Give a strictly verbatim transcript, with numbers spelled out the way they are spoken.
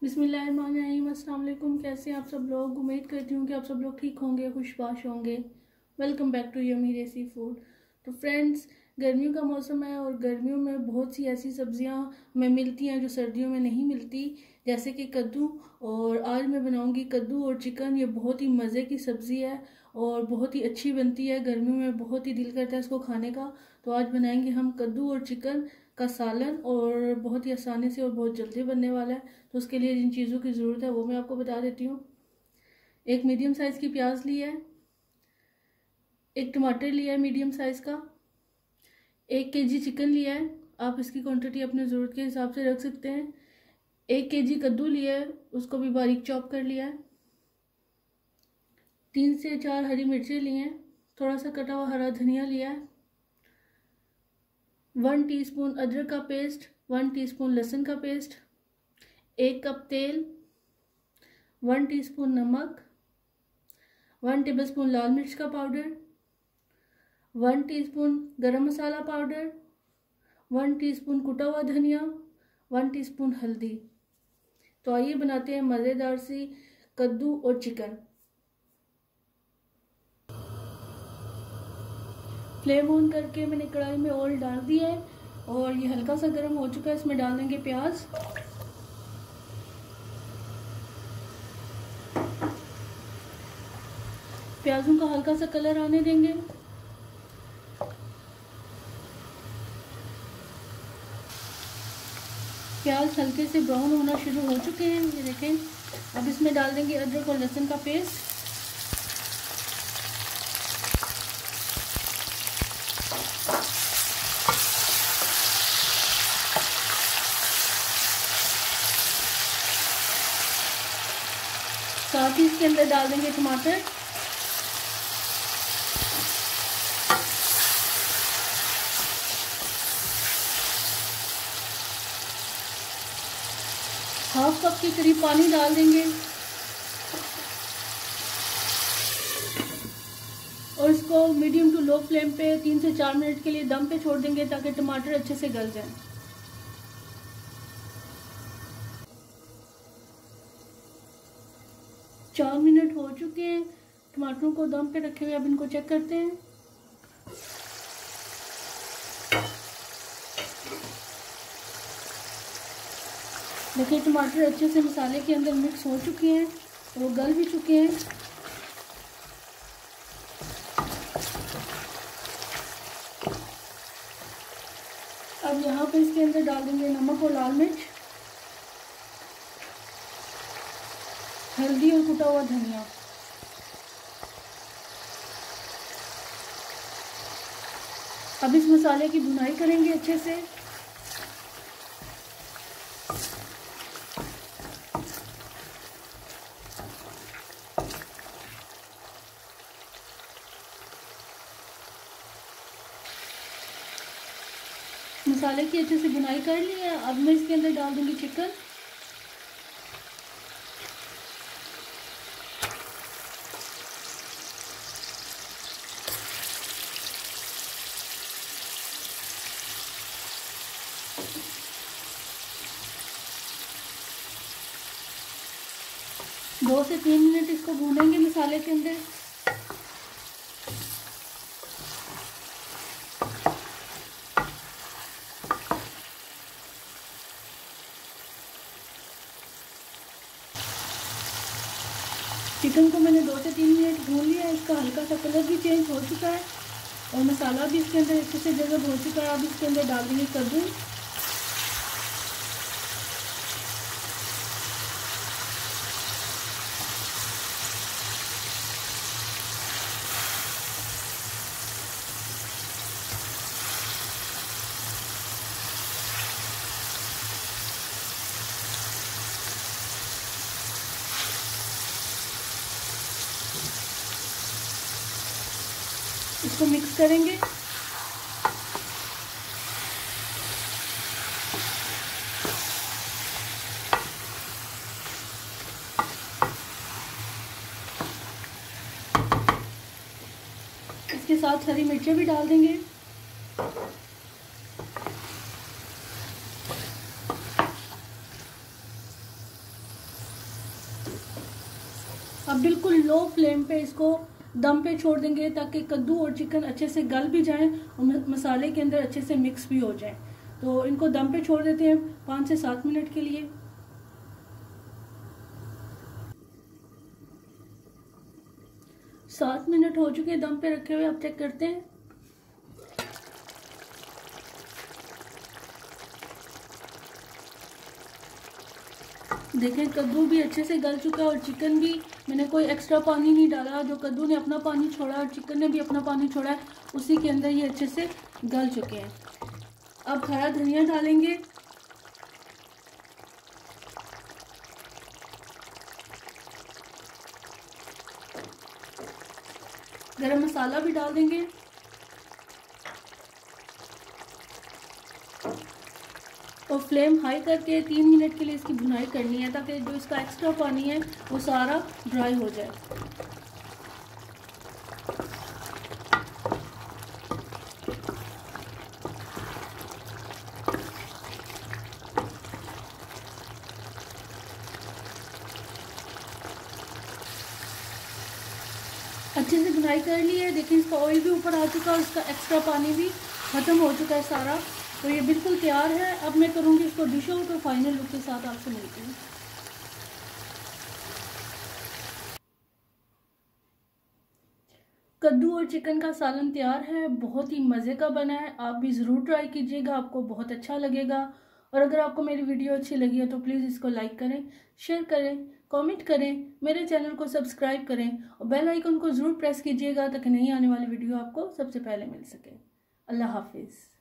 बिस्मिल्लाहिर्रहमानिर्रहीम। अस्सलाम वालेकुम। कैसे हैं आप सब लोग? उम्मीद करती हूँ कि आप सब लोग ठीक होंगे, खुशबाश होंगे। Welcome back to yummy desi food. तो फ्रेंड्स, गर्मियों का मौसम है और गर्मियों में बहुत सी ऐसी सब्जियां हमें मिलती हैं जो सर्दियों में नहीं मिलती, जैसे कि कद्दू। और आज मैं बनाऊंगी कद्दू और चिकन। ये बहुत ही मज़े की सब्ज़ी है और बहुत ही अच्छी बनती है। गर्मियों में बहुत ही दिल करता है इसको खाने का। तो आज बनाएंगे हम कद्दू और चिकन का सालन, और बहुत ही आसानी से और बहुत जल्दी बनने वाला है। तो उसके लिए जिन चीज़ों की ज़रूरत है वो मैं आपको बता देती हूँ। एक मीडियम साइज़ की प्याज ली है, एक टमाटर लिया है मीडियम साइज़ का, एक केजी चिकन लिया है। आप इसकी क्वांटिटी अपने ज़रूरत के हिसाब से रख सकते हैं। एक केजी कद्दू लिया है, उसको भी बारीक चॉप कर लिया है। तीन से चार हरी मिर्चें ली हैं, थोड़ा सा कटा हुआ हरा धनिया लिया है। वन टीस्पून अदरक का पेस्ट, वन टीस्पून लहसुन का पेस्ट, एक कप तेल, वन टीस्पून नमक, वन टेबलस्पून लाल मिर्च का पाउडर, वन टीस्पून गरम मसाला पाउडर, वन टीस्पून कुटा हुआ धनिया, वन टीस्पून हल्दी। तो आइए बनाते हैं मज़ेदार सी कद्दू और चिकन। फ्लेम ऑन करके मैंने कढ़ाई में ऑयल डाल दिया है और ये हल्का सा गर्म हो चुका है। इसमें डाल देंगे प्याज। प्याजों का हल्का सा कलर आने देंगे। प्याज हल्के से ब्राउन होना शुरू हो चुके हैं, ये देखें। अब इसमें डाल देंगे अदरक और लहसुन का पेस्ट। साथ ही इसके अंदर डाल देंगे टमाटर। हाफ कप के करीब पानी डाल देंगे और इसको मीडियम टू लो फ्लेम पे तीन से चार मिनट के लिए दम पे छोड़ देंगे ताकि टमाटर अच्छे से गल जाएं। चार मिनट हो चुके हैं टमाटरों को दम पे रखे हुए। अब इनको चेक करते हैं। देखिए, टमाटर अच्छे से मसाले के अंदर मिक्स हो चुके हैं और वो गल भी चुके हैं। अब यहाँ पे इसके अंदर डाल देंगे नमक और लाल मिर्च, हल्दी और कुटा हुआ धनिया। अब इस मसाले की भुनाई करेंगे अच्छे से। मसाले की अच्छे से भुनाई कर ली है। अब मैं इसके अंदर डाल दूंगी चिकन। दो से तीन मिनट इसको भूनेंगे मसाले के अंदर। चिकन को मैंने दो से तीन मिनट भून लिया है। इसका हल्का सा कलर भी चेंज हो चुका है और मसाला भी इसके अंदर अच्छे से जज़ब हो चुका है। अब इसके अंदर डाल देंगे कद्दू। इसको मिक्स करेंगे। इसके साथ हरी मिर्चें भी डाल देंगे। अब बिल्कुल लो फ्लेम पे इसको दम पे छोड़ देंगे ताकि कद्दू और चिकन अच्छे से गल भी जाएं और मसाले के अंदर अच्छे से मिक्स भी हो जाए। तो इनको दम पे छोड़ देते हैं पाँच से सात मिनट के लिए। सात मिनट हो चुके हैं दम पे रखे हुए, अब चेक करते हैं। देखें कद्दू भी अच्छे से गल चुका है और चिकन भी, मैंने कोई एक्स्ट्रा पानी नहीं डाला। जो कद्दू ने अपना पानी छोड़ा और चिकन ने भी अपना पानी छोड़ा है, उसी के अंदर ये अच्छे से गल चुके हैं। अब हरा धनिया डालेंगे, गरम मसाला भी डाल देंगे और फ्लेम हाई करके तीन मिनट के लिए इसकी भुनाई करनी है ताकि जो इसका एक्स्ट्रा पानी है वो सारा ड्राई हो जाए। अच्छे से भुनाई कर ली है। देखिए इसका ऑयल भी ऊपर आ चुका है और इसका एक्स्ट्रा पानी भी ख़त्म हो चुका है सारा। तो ये बिल्कुल तैयार है। अब मैं करूँगी इसको डिश आउट और फाइनल लुक के साथ आपसे मिलती हूँ। कद्दू और चिकन का सालन तैयार है, बहुत ही मज़े का बना है। आप भी ज़रूर ट्राई कीजिएगा, आपको बहुत अच्छा लगेगा। और अगर आपको मेरी वीडियो अच्छी लगी है तो प्लीज़ इसको लाइक करें, शेयर करें, कमेंट करें, मेरे चैनल को सब्सक्राइब करें और बेल आइकन को ज़रूर प्रेस कीजिएगा ताकि नई आने वाली वीडियो आपको सबसे पहले मिल सके। अल्लाह हाफिज़।